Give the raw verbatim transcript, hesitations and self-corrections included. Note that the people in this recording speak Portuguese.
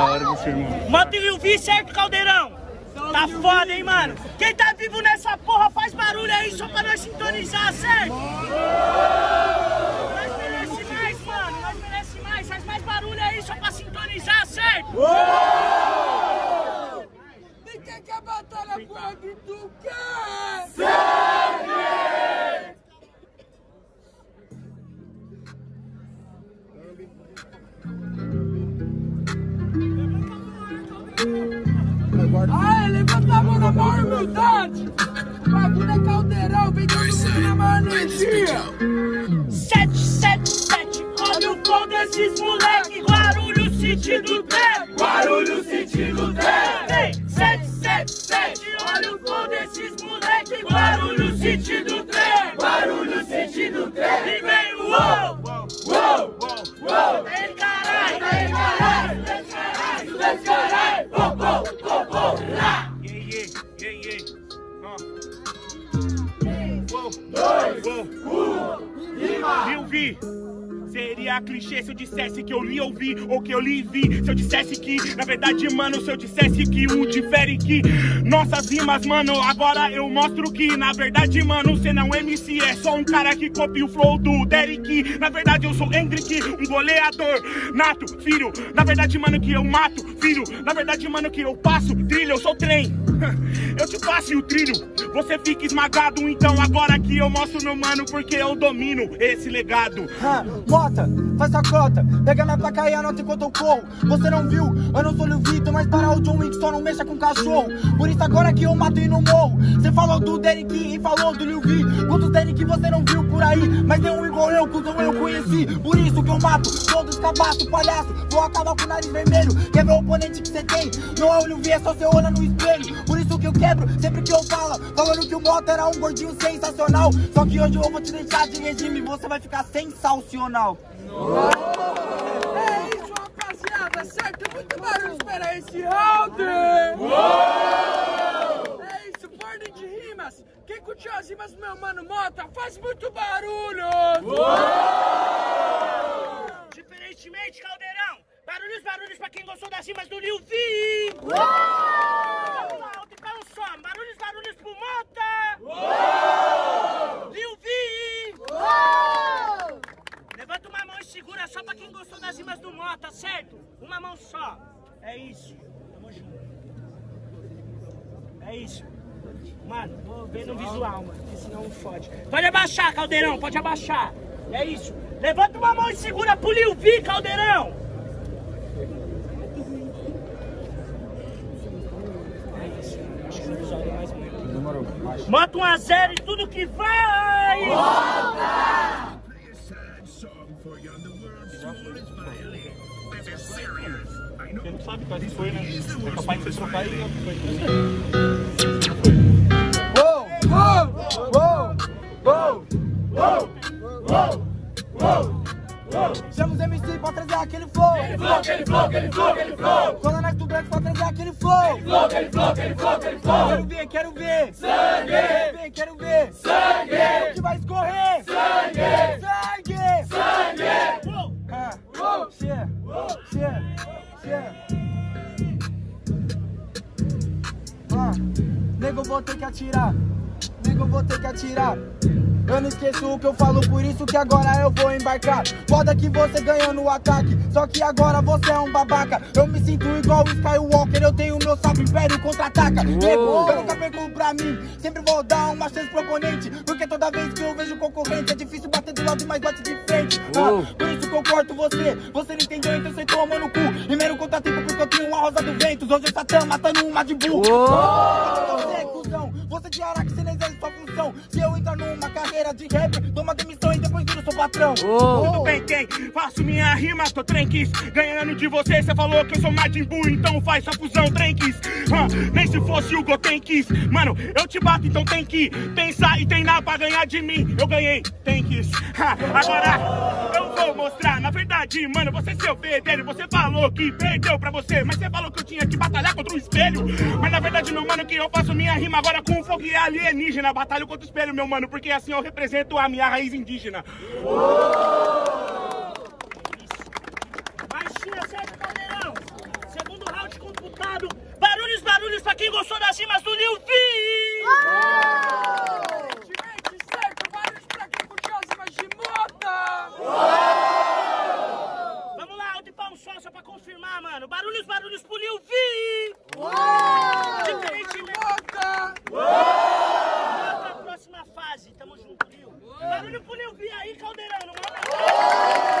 hora você, irmão. Mata o Lil V, certo, Caldeirão? Tá foda, hein, mano? Quem tá vivo nessa porra faz barulho aí só pra nós sintonizar, certo? Nós merece mais, mano. Nós merece mais. Faz mais barulho aí só pra sintonizar, certo? E quem quer batalha quando tu quer? Sangue! Aê, levanta a mão na maior humildade. O bagulho é Caldeirão, vem todo mundo na maior energia. sete sete sete, olha o flow desses moleque. Guarulhos sentido trap. Guarulhos sentido trap. Vem, sete sete sete, olha o flow desses moleque. Guarulhos sentido trap. Guarulhos sentido trap. E vem o uou, Uou, uou. é ele caralho, é ele Caralho, desce caralho. Uou, uou, uou, uou. Lá. Yeah, yeah, yeah, yeah. Dois, um, rima. Lil V, seria clichê se eu dissesse que eu li ouvi ou que eu li e vi. Se eu dissesse que, na verdade, mano, se eu dissesse que o difere que nossas rimas, mano, agora eu mostro que, na verdade, mano, cê não é M C, é só um cara que copia o flow do Derek. Na verdade, eu sou Hendrick, um goleador nato, filho. Na verdade, mano, que eu mato, filho. Na verdade, mano, que eu passo trilho, eu sou trem. Eu te passo o trilho, você fica esmagado. Então agora que eu mostro, meu mano, porque eu domino esse legado. Ah, Mota, faz a cota, pega minha placa e anota enquanto eu corro. Você não viu, eu não sou Lil Vitor, mas para o John Wick só não mexa com cachorro. Por isso agora que eu mato e não morro. Você falou do Derek e falou do Lil V. Quantos Derek você não viu por aí? Mas nenhum igual eu, cuzão, eu conheci. Por isso que eu mato todos cabaço, palhaço. Vou acabar com o nariz vermelho. Quer ver o oponente que você tem? Não é o Lil V, é só você olha no espelho. Por isso que eu quebro sempre que eu falo, falando que o Mota era um gordinho sensacional. Só que hoje eu vou te deixar de regime, você vai ficar sensacional. É isso, rapaziada, certo? Muito barulho, espera esse round. É isso, ordem de rimas. Quem curtiu as rimas do meu mano Mota, faz muito barulho. Diferentemente, Caldeirão, barulhos, barulhos pra quem gostou das rimas do Lil V. Vamos lá, outro pão só, barulhos, barulhos pro Mota. Lil V. Levanta uma mão e segura só pra quem gostou das rimas do Mota, certo? Uma mão só. É isso. Tamo junto. É isso. Mano, vou ver no visual, mano, porque senão fode. Pode abaixar, Caldeirão, pode abaixar. É isso. Levanta uma mão e segura pro Lil V, Caldeirão. É isso. Acho que no visual tem mais muito. Demorou. Mata um a zero e tudo que vai! Volta! Você não sabe quase foi, né? É capaz de você trocar e Uou, uou, uou, uou, uou, uou, uou. Chama os M C pra trazer aquele flow. Aquele flow, aquele flow, aquele flow, aquele flow. Cola na estudante pra trazer aquele flow. Flow, aquele flow, aquele flow, aquele flow. Quero ver, quero ver. Sangue! Quero ver, quero ver. Sangue! O que vai escorrer? Sangue! Sangue! Sangue! Uou! Ah, cheia, cheia, cheia. Ah, nego, vou ter que atirar. Nego, vou ter que atirar. Eu não esqueço o que eu falo, por isso que agora eu vou embarcar. Foda que você ganhou no ataque, só que agora você é um babaca. Eu me sinto igual o Skywalker, eu tenho meu salve império contra-ataca. Nego, eu nunca perco pra mim, sempre vou dar uma chance pro oponente. Porque toda vez que eu vejo concorrente é difícil bater do lado, mas bate de frente. Ah, por isso que eu corto você, você não entendeu, então você toma no cu. Primeiro contra-tempo porque eu tenho uma rosa do vento. Hoje eu Satã matando uma de burro. Você, cuzão, você de Araque, você não exerce sua função. Se eu entrar numa carreira de rapper, toma demissão e depois viro seu patrão. Tudo bem, quem? Faço minha rima, tô trenques. Ganhando de você, cê falou que eu sou Majin Buu, então faz sua fusão, trenques. Ah, nem se fosse o Gotenks. Mano, eu te bato, então tem que pensar e treinar pra ganhar de mim. Eu ganhei, tenks. Ah, agora eu vou mostrar. Na verdade, mano, você seu fedelho. Você falou que perdeu pra você, mas você falou que eu tinha que batalhar contra um espelho. Mas na verdade, meu mano, que eu faço minha rima agora com fogo e alienígena. Batalho contra o espelho, meu mano, porque assim eu represento a minha raiz indígena. Baixinha, certo, Caldeirão? Segundo lotado. Barulhos, barulhos pra quem gostou das rimas do Lil V. Evidentemente, certo. Barulhos pra quem curtiu as rimas de Mota. Vamos lá, o de pau só, só pra confirmar, mano. Barulhos, barulhos pro Lil V. Diferentemente. Mota. Próxima fase, tamo junto, Lil. Barulho pro Lil V aí, Caldeirão, não manda.